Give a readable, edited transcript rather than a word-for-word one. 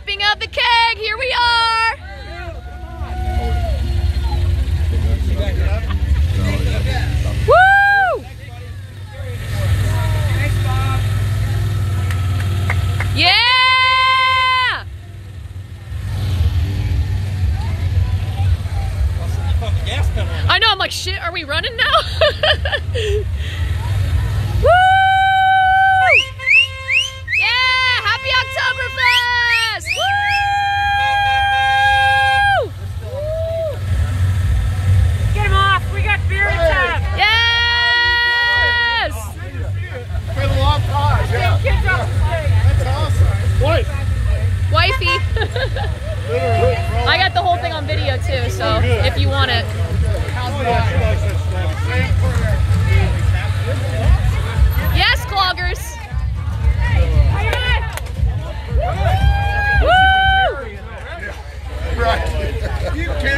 Wrapping up the keg, here we are! Woo! Yeah! I know, I'm like, shit, are we running now? Woo! Yeah! Happy Oktoberfest! Woo! Get him off! We got beer in town! Yes! For the long pause, yeah. Kids off the stage! That's awesome. Wife. Wifey. Literally. I got the whole thing on video too, so if you want it. Yes, cloggers. Right. You can't